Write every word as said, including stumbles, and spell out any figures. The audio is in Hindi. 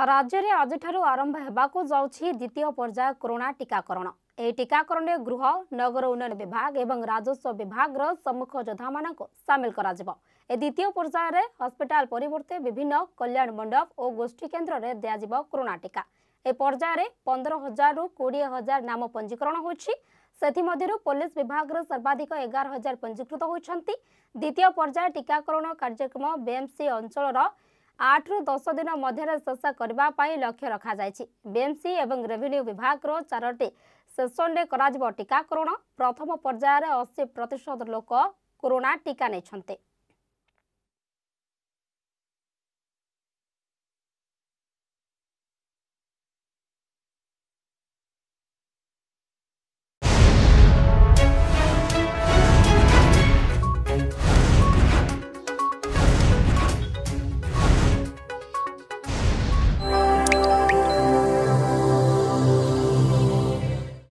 राज्य में आज आरंभ होगाकू जाउछि द्वितीय पर्याय कोरोना टीकाकरण। यह टीकाकरण में गृह नगर उन्नयन विभाग एवं राजस्व विभाग सम्मुख योद्धा मान सामिल करा जिवो। ए द्वितीय पर्याय रे हॉस्पिटल परिवर्ते विभिन्न कल्याण मंडप और गोष्ठी केन्द्र में दिज्व कोरोना टीका। ए पर्याय रे पंद्रह हजार रु कोड़े हजार नाम पंजीकरण होछि। सेथिमध्यरु पुलिस विभाग सर्वाधिक एगार हजार पंजीकृत होइछन्ति। द्वितीय पर्याय टीकाकरण कार्यक्रम बीएमसी अंचल आठ रु दस दिन मध्य शेष करने लक्ष्य रखा जायछि। बीएमसी एवं रेवेन्यू विभाग चारोटी सेसन रे कराजिबो टीकाकरण। प्रथम पर्यायर अस्सी प्रतिशत लोक कोरोना टीका नेछन्ते।